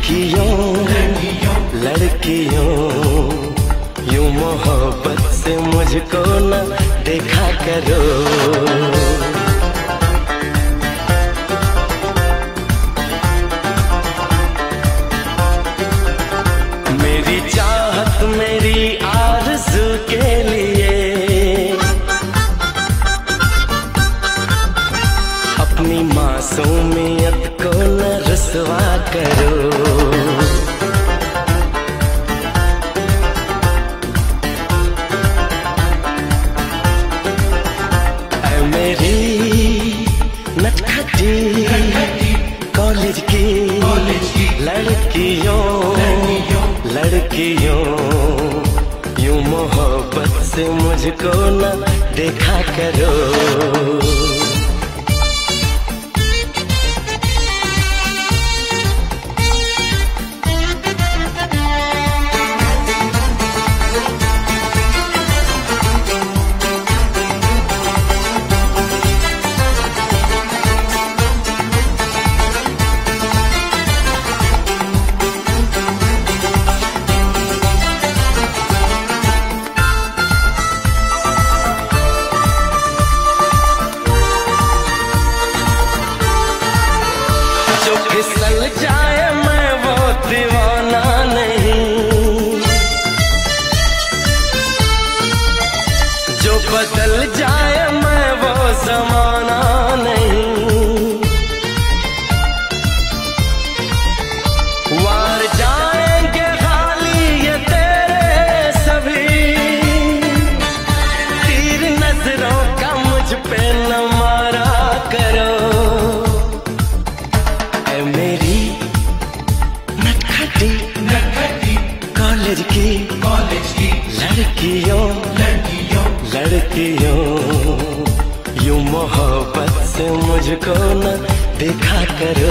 लड़कियों यूं मोहब्बत से मुझको न देखा करो। मेरी चाहत मेरी आरज़ू के लिए अपनी मासूमियत को न रुसवा करो। कॉलेज की लड़कियों यूं मोहब्बत से मुझको न देखा करो। फिसल जाए मैं वो दीवाना नहीं, जो बदल जाए मैं वो ज़माना नहीं। वार जाएंगे खाली ये तेरे सभी तीर नजरों का मुझ पे न मारा करो। मेरी नटखटी कॉलेज की लड़कियों यूं मोहब्बत से मुझको न देखा करो।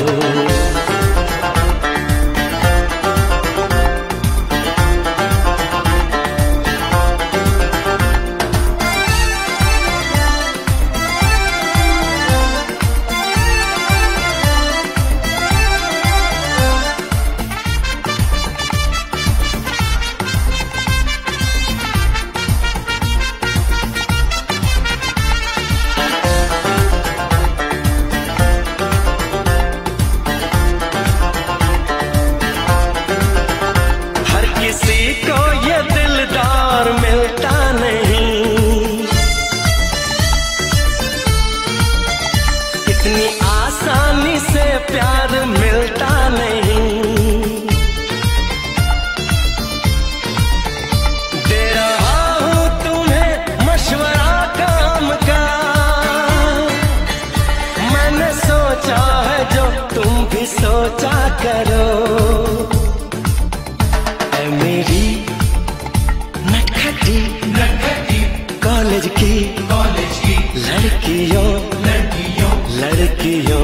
किसी को ये दिलदार मिलता नहीं, इतनी आसानी से प्यार मिलता नहीं। दे रहा हूँ तुम्हें मशवरा काम का, मैंने सोचा है जो तुम भी सोचा करो। मेरी नटखटी कॉलेज की लड़कियों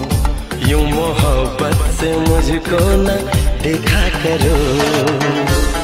यूं मोहब्बत से मुझको न देखा करो।